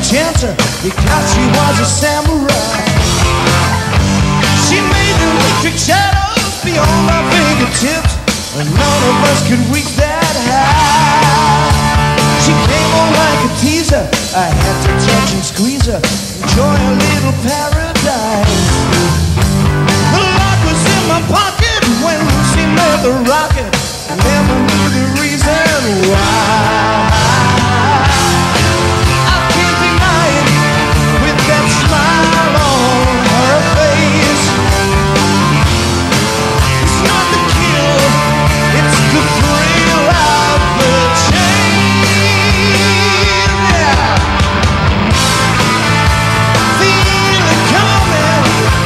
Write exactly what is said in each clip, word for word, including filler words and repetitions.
chancer because she was a samurai. She made electric shadows beyond my fingertips, and none of us could reach that high. She came on like a teaser, I had to touch and squeeze her, enjoy a little paradise. The lock was in my pocket when Lucy made the rocket. I never knew the reason why. I can't deny it with that smile on her face. It's not the kill, it's the thrill of the chase. Yeah. Feel it coming,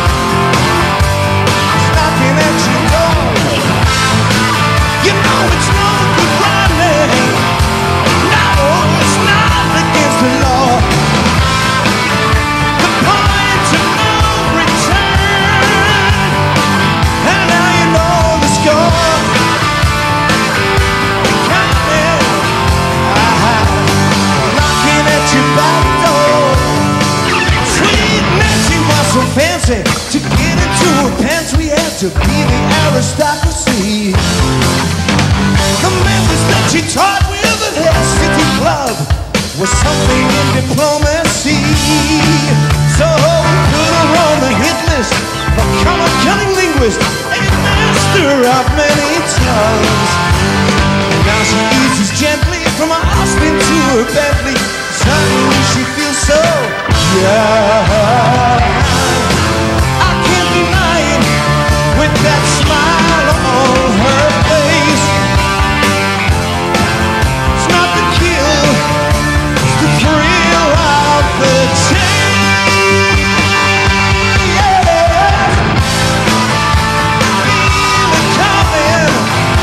it's knocking at your door. You know it's no good running. No, it's not against the law. The point of no return, and now you know the score. You're coming, ah, knocking at your back door. Sweet Nancy was so fancy. To get into her pants we had to be the aristocracy. The methods that she taught with at her city club was something in diplomacy. So we put her on the hit list, become a cunning linguist, a master of many tongues. Now she eases gently from her Austin to her Bentley. Suddenly she feels so young. I can't deny it with that smile on her face. It's not the kill, it's the thrill of the chase. Yeah. Feel it coming,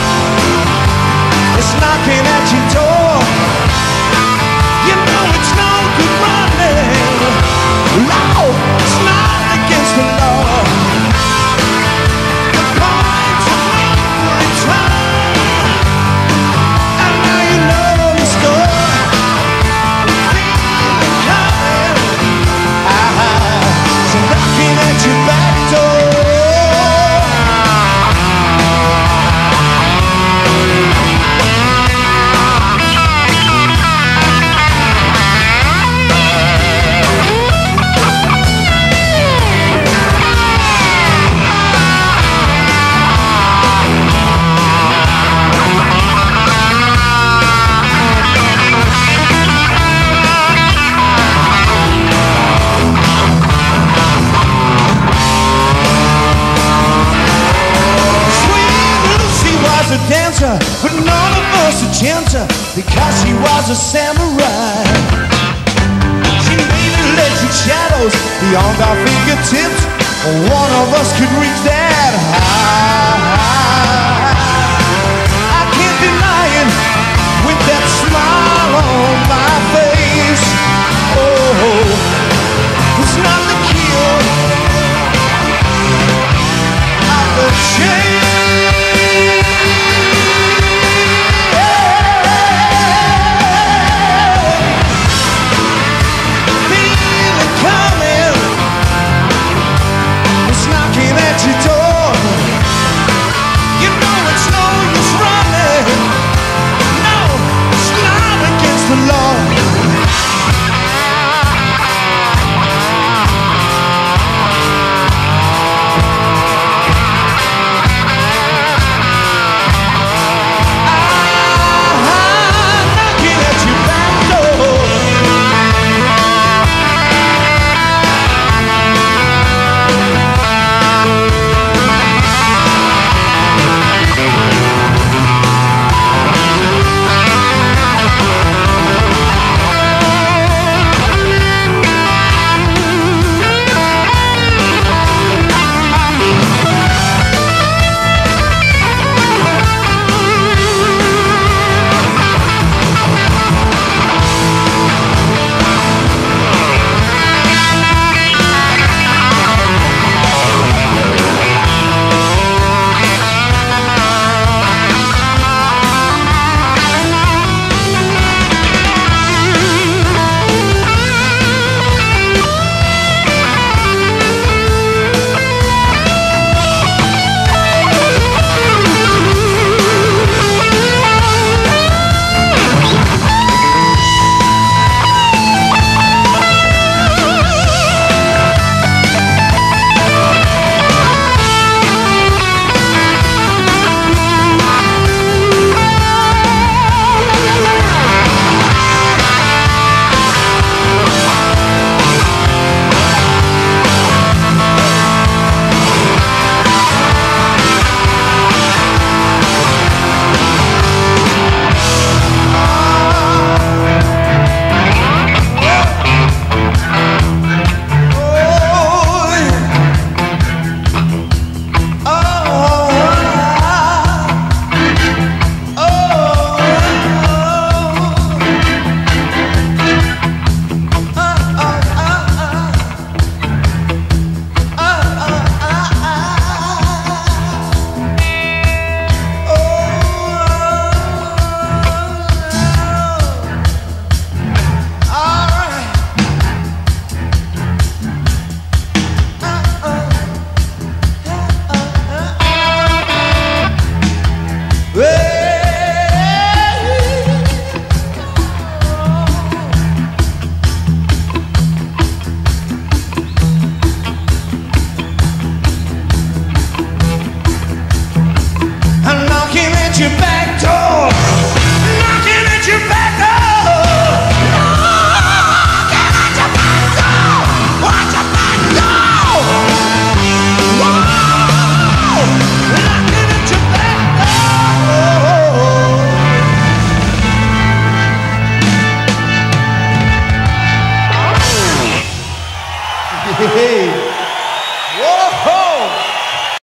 it's knocking at your door. You know it's no good running. No, it's not against the law. The point of no return, and now you know the score. Feel it coming, ah, so knocking at your back door. Dancer, but none of us a chancer because she was a samurai. She made electric shadows beyond our fingertips. One of us could reach that high. I can't deny it with that smile on my face. Oh, it's not the kill of the chase. At your door. Hey. Whoa!